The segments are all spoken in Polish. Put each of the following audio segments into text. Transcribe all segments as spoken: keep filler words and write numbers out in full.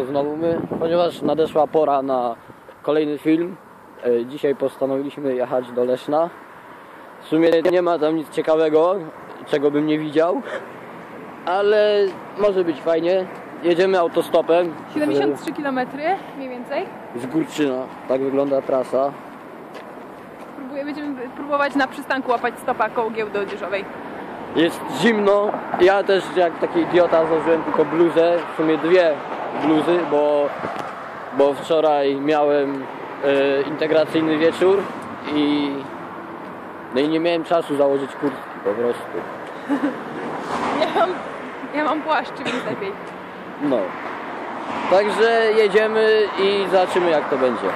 to znowu my, ponieważ nadeszła pora na kolejny film. Dzisiaj postanowiliśmy jechać do Leszna. W sumie nie ma tam nic ciekawego, czego bym nie widział, ale może być fajnie. Jedziemy autostopem. siedemdziesiąt trzy kilometry mniej więcej. Z Górczyna, tak wygląda trasa. Próbuję, będziemy próbować na przystanku łapać stopa koło giełdy odzieżowej. Jest zimno, ja też jak taki idiota założyłem tylko bluzę, w sumie dwie bluzy, bo, bo wczoraj miałem e, integracyjny wieczór i, no i nie miałem czasu założyć kurtki po prostu. Ja mam, ja mam płaszcz, więc lepiej. No, także jedziemy i zobaczymy jak to będzie.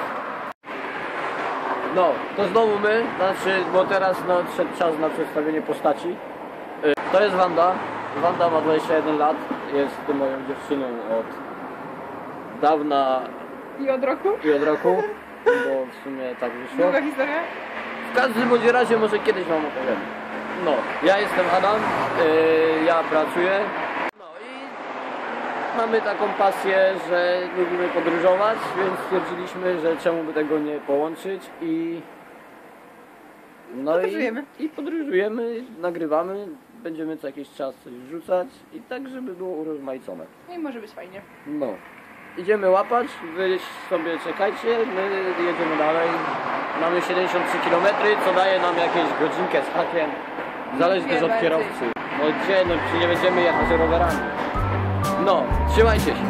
No, to znowu my, znaczy, bo teraz nadszedł czas na przedstawienie postaci. To jest Wanda. Wanda ma dwadzieścia jeden lat, jest moją dziewczyną od dawna I od roku? i od roku, bo w sumie tak wyszło. Długa historia? W każdym bądź razie może kiedyś wam opowiem. No, ja jestem Adam, yy, ja pracuję. No i mamy taką pasję, że lubimy podróżować, więc stwierdziliśmy, że czemu by tego nie połączyć i... No podróżujemy. I, i podróżujemy, nagrywamy, będziemy co jakiś czas coś wrzucać i tak, żeby było urozmaicone. No i może być fajnie. No. Idziemy łapać, wy sobie czekajcie, my jedziemy dalej. Mamy siedemdziesiąt trzy kilometry, co daje nam jakieś godzinkę z hakiem. Zależy też od kierowcy. No gdzie, no czy nie będziemy jechać rowerami. No, trzymajcie się.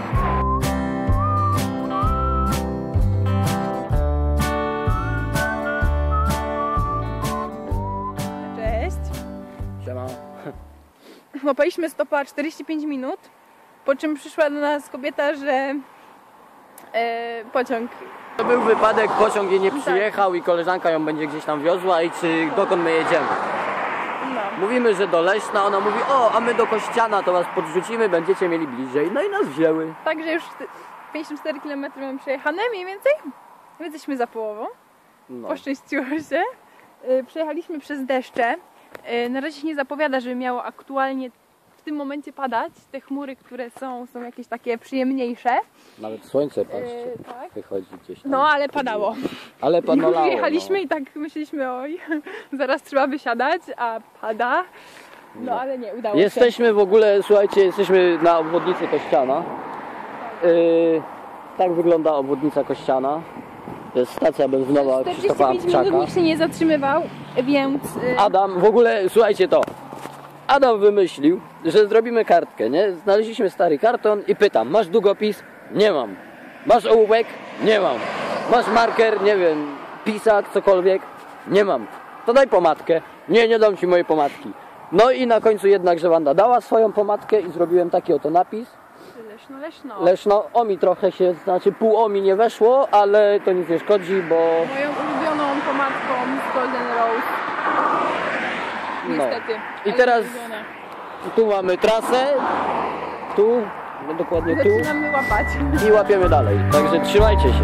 Cześć. Siema. Łapaliśmy stopa czterdzieści pięć minut, po czym przyszła do nas kobieta, że e, pociąg. To był wypadek, pociąg jej nie przyjechał i koleżanka ją będzie gdzieś tam wiozła i czy dokąd my jedziemy. No. Mówimy, że do Leszna, ona mówi, o, a my do Kościana, to was podrzucimy, będziecie mieli bliżej. No i nas wzięły. Także już pięćdziesiąt cztery kilometry mamy przejechane mniej więcej, więc jesteśmy za połową. No. Poszczęściło się. Yy, przejechaliśmy przez deszcze. Yy, na razie się nie zapowiada, żeby miało aktualnie w tym momencie padać. Te chmury, które są, są jakieś takie przyjemniejsze. Nawet słońce, patrzcie, Yy, tak. wychodzi gdzieś tam. No, ale padało. Ale padało. Jechaliśmy no. i tak myśleliśmy, oj, zaraz trzeba wysiadać, a pada. No, No. ale nie, udało się. Jesteśmy w ogóle, słuchajcie, jesteśmy na obwodnicy Kościana. Yy, tak wygląda obwodnica Kościana. To jest stacja benzynowa czterdzieści Krzysztofa pięć minut Antczaka. nikt się nie zatrzymywał, więc... Yy, Adam, w ogóle, słuchajcie to. Adam wymyślił, że zrobimy kartkę, nie? Znaleźliśmy stary karton i pytam, masz długopis? Nie mam. Masz ołówek? Nie mam. Masz marker? Nie wiem, pisak, cokolwiek? Nie mam. To daj pomadkę. Nie, nie dam ci mojej pomadki. No i na końcu jednak, że Wanda dała swoją pomadkę i zrobiłem taki oto napis. Leszno, Leszno. Leszno, omi trochę się, znaczy pół omi nie weszło, ale to nic nie szkodzi, bo... Moją ulubioną pomadką z Golden Rose. Niestety. I ale teraz ulubione. tu mamy trasę, tu, no dokładnie tu Zaczynamy łapać. i łapiemy dalej, także trzymajcie się.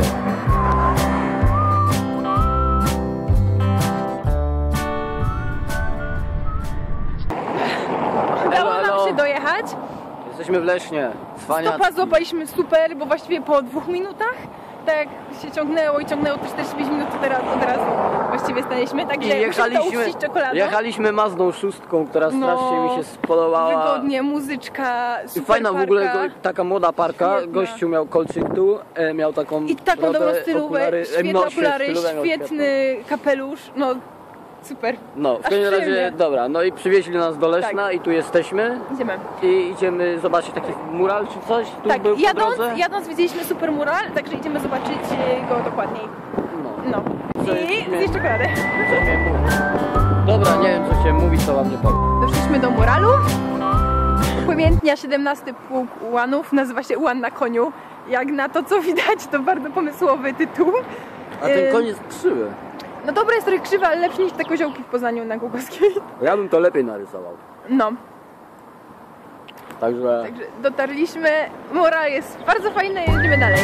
Udało Elo, elo. nam się dojechać. Jesteśmy w Lesznie, cwaniacki. Stopa złapaliśmy super, bo właściwie po dwóch minutach tak jak się ciągnęło i ciągnęło te czterdzieści pięć minut, to teraz od razu właściwie staliśmy. I Także jechaliśmy, czekoladą. jechaliśmy Mazdą szóstką, która No, strasznie mi się spodobała. Wygodnie, muzyczka, I super fajna w ogóle, parka. go, taka młoda parka, Świetna. gościu miał kolczyk tu, e, miał taką I taką brodę, dobrą stylówę, okulary, świetne no, okulary, stylówę miał świetny kapelusz, no super. No, w Aż każdym razie, przyjemnie. dobra, no i przywieźli nas do Leszna Tak. i tu jesteśmy. Idziemy. I idziemy zobaczyć taki mural czy coś, tu Tak, był po jadąc, drodze. jadąc widzieliśmy super mural, także idziemy zobaczyć e, go dokładniej. No. No. Co I jest- zjeść czekoladę. Co miałem mówić? Dobra, nie wiem co się mówi, co wam nie powiem. Doszliśmy do muralu. Upamiętnia siedemnasty Pułk Ułanów, nazywa się Ułan na koniu. Jak na to co widać, to bardzo pomysłowy tytuł. A ten Ym, koń jest krzywy. No dobra, jest trochę krzywy, ale lepszy niż te koziołki w Poznaniu na Głogowskiej. Ja bym to lepiej narysował. No, Także... także dotarliśmy. Mural jest bardzo fajny, jedziemy dalej.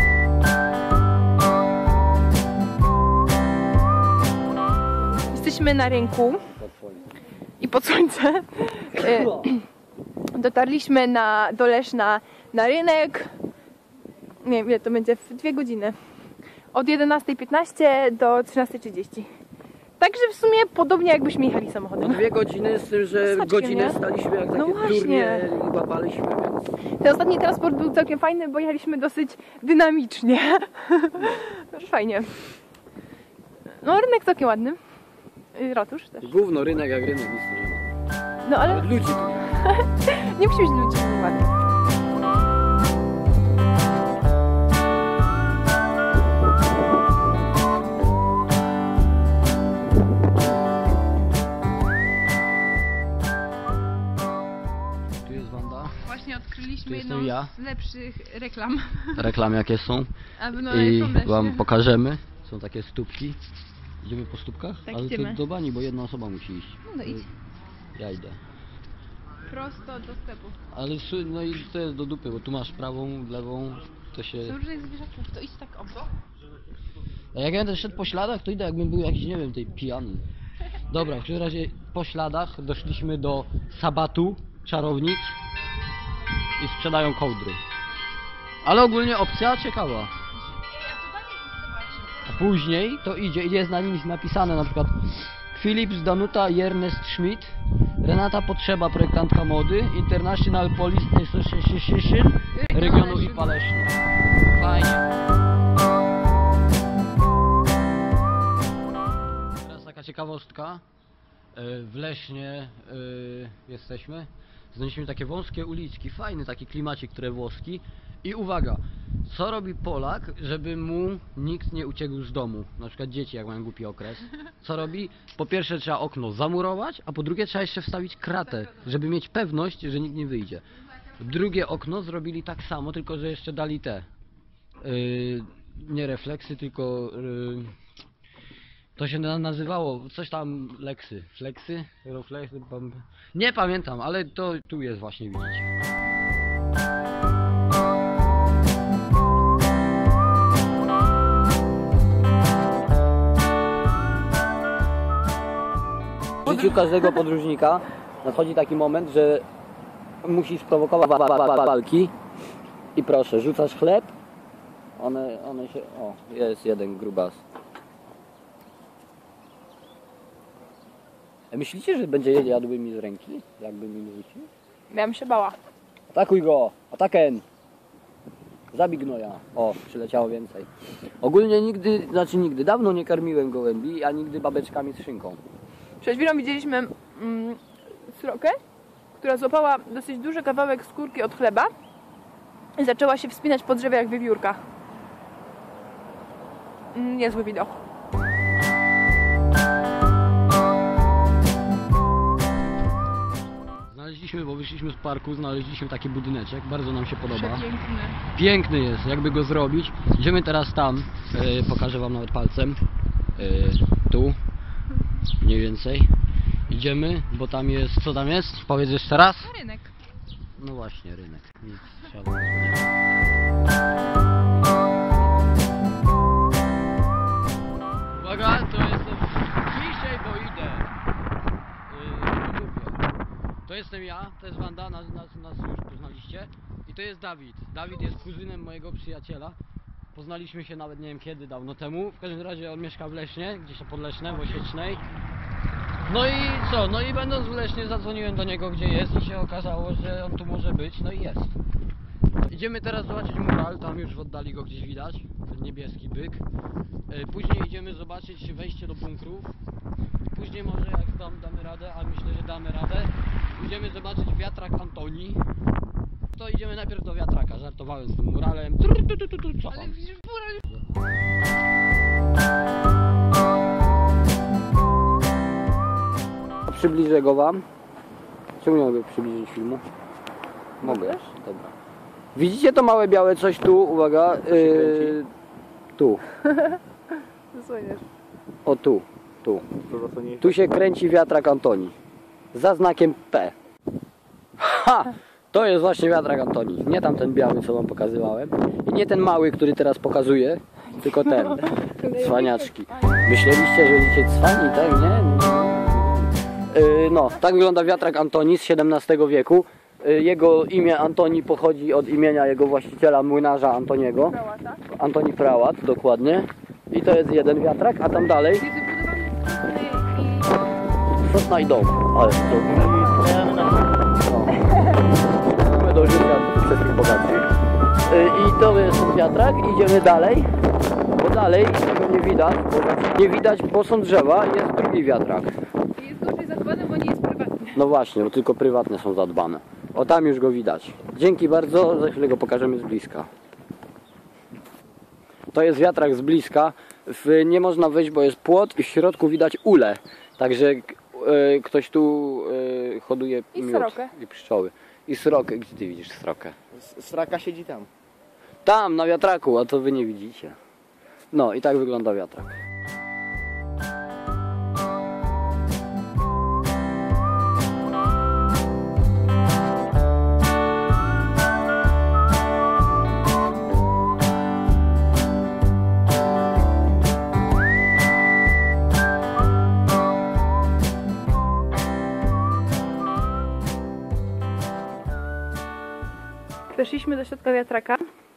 Jesteśmy na rynku i pod słońce. E, Dotarliśmy na, do Leszna na rynek. Nie wiem, ile to będzie, w dwie godziny. Od jedenastej piętnaście do trzynastej trzydzieści. Także w sumie podobnie jakbyśmy jechali samochodem. No dwie godziny, z tym, że Smaczkiem, godzinę nie? staliśmy jak takie No właśnie. durnie i łapaliśmy, więc... Ten ostatni transport był całkiem fajny, bo jechaliśmy dosyć dynamicznie. Także fajnie. No rynek całkiem ładny. Y, Ratusz też. Gówno, rynek jak rynek, nic tu nie ma. No ale Nawet ludzi tu nie ma. nie musi być ludzi, nie ładnie. Tu jest Wanda. Właśnie Tu odkryliśmy jestem jedną ja. z lepszych reklam. Reklamy jakie są. A no, I są deszcze. wam pokażemy. Są takie stópki. Idziemy po stópkach? Tak, Ale idziemy. to do bani, bo jedna osoba musi iść. No idź. Ja idę. Prosto do sklepu. Ale szy- no i to jest do dupy, bo tu masz prawą, lewą, to się... To różnych zwierzaków, to idź tak obok. A jak ja będę szedł po śladach, to idę jakbym był jakiś, nie wiem, tej pijany. Dobra, w każdym razie po śladach doszliśmy do Sabatu, czarownic i sprzedają kołdry. Ale ogólnie opcja ciekawa. A później to idzie, jest na nim napisane na przykład Philips, Danuta, Ernest Schmidt, Renata Potrzeba, projektantka mody, International Police Association regionu i Paleśno. Fajnie. Teraz taka ciekawostka. W Lesznie jesteśmy. Znaleźliśmy takie wąskie uliczki, fajny taki klimacik, które włoski. I uwaga, co robi Polak, żeby mu nikt nie uciekł z domu? Na przykład dzieci, jak mają głupi okres. Co robi? Po pierwsze trzeba okno zamurować, a po drugie trzeba jeszcze wstawić kratę, żeby mieć pewność, że nikt nie wyjdzie. Drugie okno zrobili tak samo, tylko że jeszcze dali te yy, nie refleksy, tylko yy, to się na- nazywało coś tam leksy, fleksy, refleksy, pam- nie pamiętam, ale to tu jest właśnie, widzicie. W życiu każdego podróżnika nadchodzi taki moment, że musisz prowokować wa- wa- wa- walki i proszę, rzucasz chleb, one, one się... O, jest jeden grubas. Myślicie, że będzie jadły mi z ręki, jakbym im rzucił? Ja bym się bała. Atakuj go! Ataken! Zabij gnoja. O, przyleciało więcej. Ogólnie nigdy, znaczy nigdy, dawno nie karmiłem gołębi, a nigdy babeczkami z szynką. Przed chwilą widzieliśmy mm, srokę, która złapała dosyć duży kawałek skórki od chleba i zaczęła się wspinać po drzewie jak wiewiórka. Mm, niezły widok. Znaleźliśmy, bo wyszliśmy z parku, znaleźliśmy taki budyneczek, bardzo nam się podoba. Przepiękny. Piękny jest, jakby go zrobić. Idziemy teraz tam, e, pokażę wam nawet palcem. E, tu, mniej więcej. Idziemy, bo tam jest, co tam jest? Powiedz jeszcze raz. Rynek. No właśnie, rynek. Nic, siadam, nie. Uwaga, to jestem dzisiaj, bo idę. Yy, mówię. To jestem ja, to jest Wanda, nas, nas, nas już poznaliście. I to jest Dawid. Dawid jest kuzynem mojego przyjaciela. Poznaliśmy się nawet nie wiem kiedy, dawno temu. W każdym razie on mieszka w Lesznie, gdzieś pod Lesznem, w Osiecznej. No i co? No i będąc w Lesznie zadzwoniłem do niego gdzie jest i się okazało, że on tu może być, no i jest. Idziemy teraz zobaczyć mural, tam już w oddali go gdzieś widać, ten niebieski byk. Później idziemy zobaczyć wejście do bunkrów. Później może jak tam damy radę, a myślę, że damy radę, idziemy zobaczyć wiatrak Antoni. To idziemy najpierw do wiatraka, żartowałem z tym muralem. Trr, tu, tu, tu, tu, cofam. Ale widzisz, mural... Przybliżę go wam. Czemu nie mogę przybliżyć filmu? Mogę. Możesz? Dobra. Widzicie to małe białe coś tu? Uwaga. Yy, tu. Zasłoniesz. O tu. Tu. Tu się kręci wiatrak Antoni. Za znakiem P. Ha! To jest właśnie wiatrak Antoni. Nie tamten biały, co wam pokazywałem. I nie ten mały, który teraz pokazuję. Tylko ten. Cwaniaczki. Myśleliście, że będziecie cwani, tak? Nie? Yy, no, tak wygląda wiatrak Antoni z siedemnastego wieku. Y, Jego imię Antoni pochodzi od imienia jego właściciela, młynarza Antoniego. Prałata. Antoni Prałat, dokładnie. I to jest jeden wiatrak, a tam dalej Jest wybudowany z sosny i... sosna i dom. Ale to... No. Mamy do życia wszystkich bogatych. Y, I to jest ten wiatrak. Idziemy dalej, bo dalej tego nie widać. Bo nie widać, bo są drzewa i jest drugi wiatrak. Jest gorzej zadbany, bo nie jest prywatny. No właśnie, bo tylko prywatne są zadbane. O, tam już go widać. Dzięki bardzo, za chwilę go pokażemy z bliska. To jest wiatrak z bliska. W, nie można wejść, bo jest płot i w środku widać ulę. Także e, ktoś tu e, hoduje I miód srokę. i pszczoły. I srokę. Gdzie ty widzisz srokę? Sraka siedzi tam. Tam, na wiatraku, a to wy nie widzicie. No i tak wygląda wiatrak. Weszliśmy do środka wiatraka.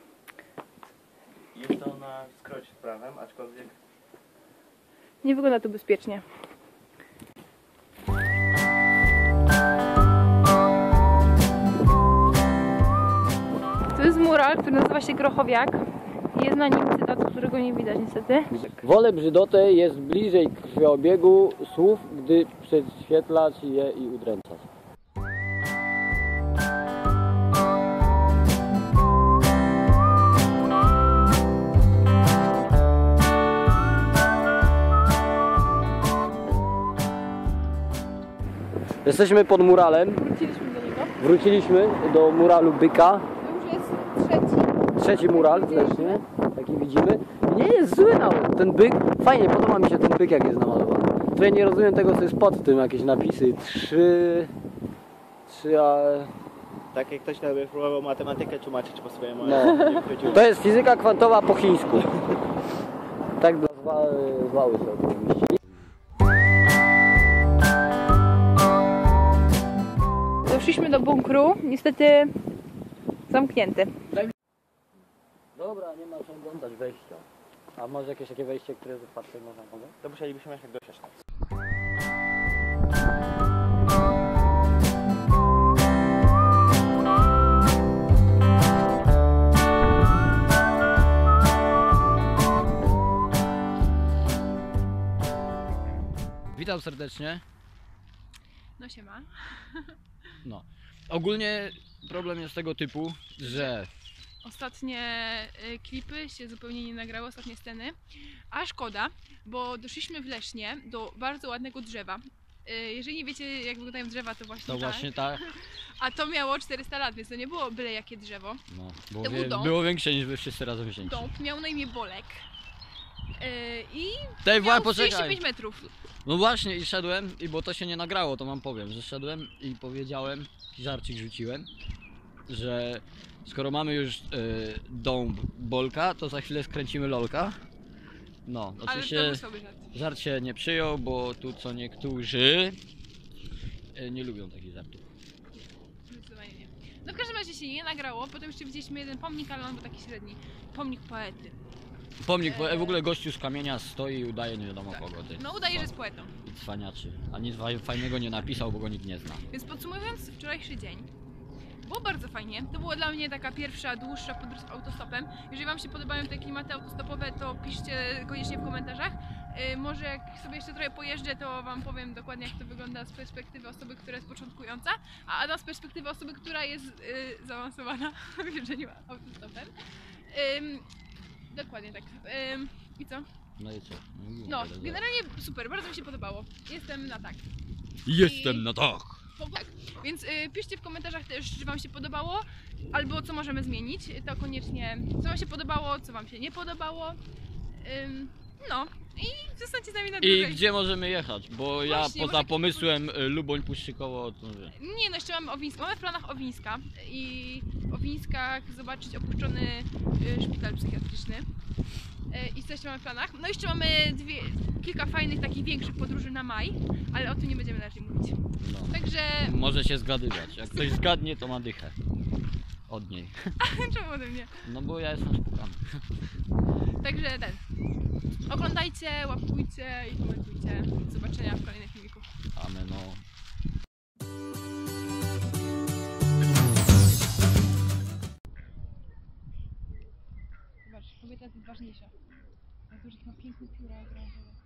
Jest to na skrocie z prawem, aczkolwiek Nie wygląda to bezpiecznie. To jest mural, który nazywa się Grochowiak. Jest na nim cytat, którego nie widać niestety. Wolę brzydotę jest bliżej krwiobiegu słów, gdy prześwietlać je i udręczać. Jesteśmy pod muralem. Wróciliśmy do niego. Wróciliśmy do muralu Byka. To już jest trzeci. Trzeci mural właśnie, taki widzimy. Nie jest zły nawet, ten byk, fajnie, podoba mi się ten byk jak jest namalowany. Tutaj nie rozumiem tego, co jest pod tym, jakieś napisy. Trzy... Trzy... A... tak jak ktoś nawet próbował matematykę tłumaczyć po swojemu, No. ale nie wchodziło. To jest fizyka kwantowa po chińsku. Tak zwa, zwały sobie wymyślili. Doszliśmy do bunkru, niestety zamknięty. Dobra, nie ma co oglądać wejścia. A może jakieś takie wejście, które jest otwarte można oglądać? To musielibyśmy jechać do Cieszna. Witam serdecznie. No się ma. No. Ogólnie problem jest tego typu, że Ostatnie y, klipy się zupełnie nie nagrały, ostatnie sceny. A szkoda, bo doszliśmy w Lesznie do bardzo ładnego drzewa. Y, jeżeli nie wiecie, jak wyglądają drzewa, to właśnie to tak. właśnie tak. A to miało czterysta lat, więc to nie było byle jakie drzewo. No, było, To był wie, dom. było większe niż wy wszyscy razem wzięci. Dąb miał na imię Bolek. Y, I Tej miał właśnie trzydzieści poczekaj. pięć metrów. No właśnie i szedłem, i bo to się nie nagrało, to wam powiem, że szedłem i powiedziałem, żarcik rzuciłem, że skoro mamy już y, dąb Bolka, to za chwilę skręcimy Lolka. No, Ale to oczywiście był słaby żart. żart się nie przyjął, bo tu co niektórzy y, nie lubią takich żartów. Zdecydowanie nie. No w każdym razie się nie nagrało, potem jeszcze widzieliśmy jeden pomnik, ale on był taki średni. Pomnik poety. Pomnik, w ogóle gościu z kamienia stoi i udaje nie wiadomo kogo. Ty. No udaje, że jest poetą. I cwaniaczy. A nic fa- fajnego nie napisał, bo go nikt nie zna. Więc podsumowując wczorajszy dzień, było bardzo fajnie. To była dla mnie taka pierwsza, dłuższa podróż autostopem. Jeżeli Wam się podobają te klimaty autostopowe, to piszcie koniecznie w komentarzach. Yy, może jak sobie jeszcze trochę pojeżdżę, to Wam powiem dokładnie, jak to wygląda z perspektywy osoby, która jest początkująca, a Adam z perspektywy osoby, która jest yy, zaawansowana w jeżdżeniu autostopem. Yy, dokładnie tak. Yy, I co? No i co? No, generalnie super, bardzo mi się podobało. Jestem na tak. Jestem I- na tak. Tak, więc y, piszcie w komentarzach też, czy Wam się podobało, albo co możemy zmienić. To koniecznie, co Wam się podobało, co Wam się nie podobało. Ym, No i zostańcie z nami na I dłużej. gdzie możemy jechać? Bo ja Właśnie, poza może- pomysłem y, Luboń Puszczykowo, to mówię. Nie no, jeszcze mamy Owińska. Mamy w planach Owińska i w Owińskach zobaczyć opuszczony y, szpital psychiatryczny. Y, I co jeszcze mamy w planach? No jeszcze mamy dwie, kilka fajnych takich większych podróży na maj, ale o tym nie będziemy raczej mówić. No. Także Może się zgadywać. Jak ktoś zgadnie, to ma dychę. Od niej. czemu ode mnie? No bo ja jestem spukany. Także ten. Oglądajcie, łapkujcie i komentujcie. Do zobaczenia w kolejnych filmiku. Amen. No. Zobacz, kobieta jest ważniejsza. Jak już ma piękne pióra, jak